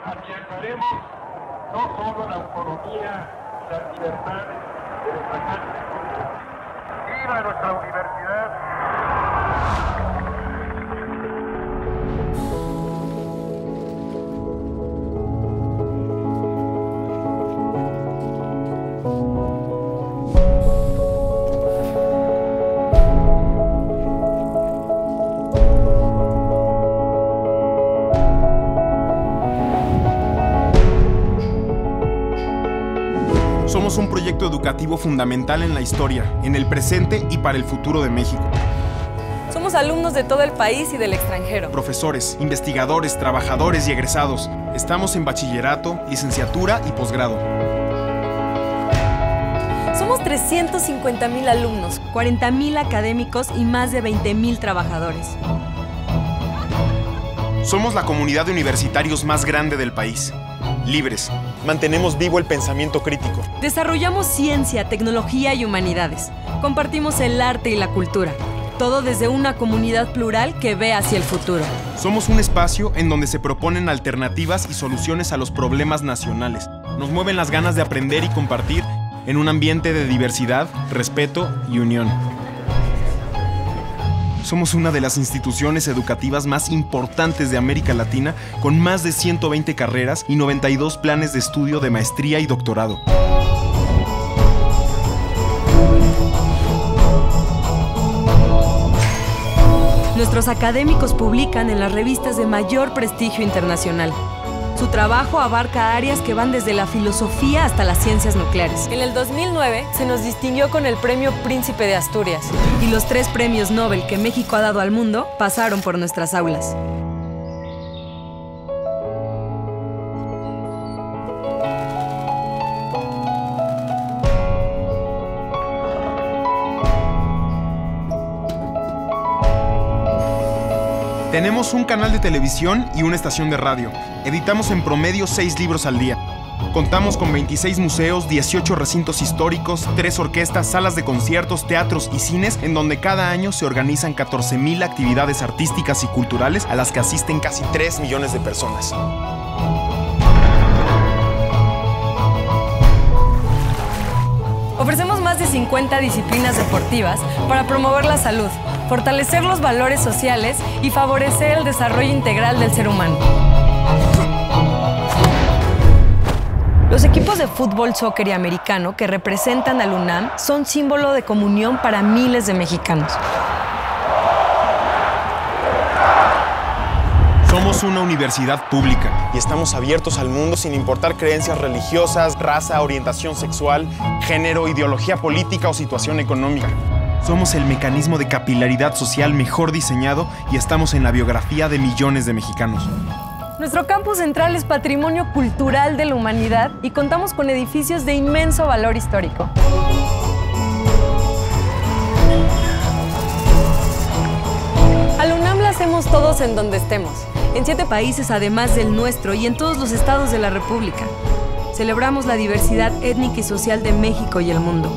afianzaremos no solo la autonomía y las libertades de nuestra gente. ¡Viva nuestra universidad! Somos un proyecto educativo fundamental en la historia, en el presente y para el futuro de México. Somos alumnos de todo el país y del extranjero. Profesores, investigadores, trabajadores y egresados. Estamos en bachillerato, licenciatura y posgrado. Somos 350,000 alumnos, 40,000 académicos y más de 20,000 trabajadores. Somos la comunidad de universitarios más grande del país. Libres. Mantenemos vivo el pensamiento crítico. Desarrollamos ciencia, tecnología y humanidades. Compartimos el arte y la cultura. Todo desde una comunidad plural que ve hacia el futuro. Somos un espacio en donde se proponen alternativas y soluciones a los problemas nacionales. Nos mueven las ganas de aprender y compartir en un ambiente de diversidad, respeto y unión. Somos una de las instituciones educativas más importantes de América Latina, con más de 120 carreras y 92 planes de estudio de maestría y doctorado. Nuestros académicos publican en las revistas de mayor prestigio internacional. Su trabajo abarca áreas que van desde la filosofía hasta las ciencias nucleares. En el 2009 se nos distinguió con el Premio Príncipe de Asturias. Y los 3 premios Nobel que México ha dado al mundo pasaron por nuestras aulas. Tenemos un canal de televisión y una estación de radio. Editamos en promedio 6 libros al día. Contamos con 26 museos, 18 recintos históricos, 3 orquestas, salas de conciertos, teatros y cines, en donde cada año se organizan 14,000 actividades artísticas y culturales a las que asisten casi 3 millones de personas. Ofrecemos más de 50 disciplinas deportivas para promover la salud, fortalecer los valores sociales y favorecer el desarrollo integral del ser humano. Los equipos de fútbol, soccer y americano que representan al UNAM son símbolo de comunión para miles de mexicanos. Somos una universidad pública y estamos abiertos al mundo sin importar creencias religiosas, raza, orientación sexual, género, ideología política o situación económica. Somos el mecanismo de capilaridad social mejor diseñado y estamos en la biografía de millones de mexicanos. Nuestro campus central es patrimonio cultural de la humanidad y contamos con edificios de inmenso valor histórico. Al UNAM la hacemos todos en donde estemos, en 7 países además del nuestro y en todos los estados de la República. Celebramos la diversidad étnica y social de México y el mundo.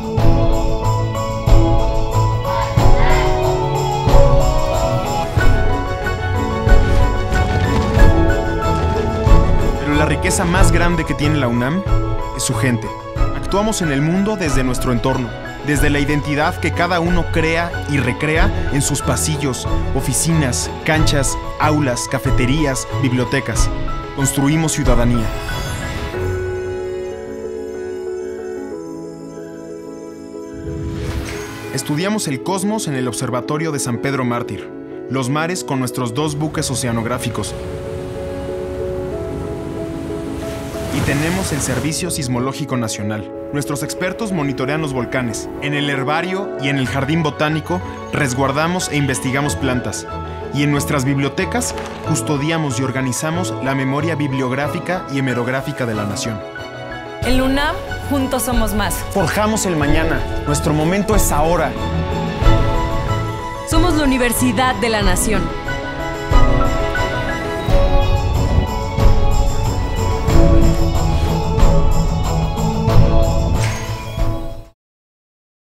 La riqueza más grande que tiene la UNAM es su gente. Actuamos en el mundo desde nuestro entorno, desde la identidad que cada uno crea y recrea en sus pasillos, oficinas, canchas, aulas, cafeterías, bibliotecas. Construimos ciudadanía. Estudiamos el cosmos en el Observatorio de San Pedro Mártir, los mares con nuestros 2 buques oceanográficos. Y tenemos el Servicio Sismológico Nacional. Nuestros expertos monitorean los volcanes. En el herbario y en el jardín botánico resguardamos e investigamos plantas. Y en nuestras bibliotecas custodiamos y organizamos la memoria bibliográfica y hemerográfica de la nación. En la UNAM, juntos somos más. Forjamos el mañana. Nuestro momento es ahora. Somos la Universidad de la Nación.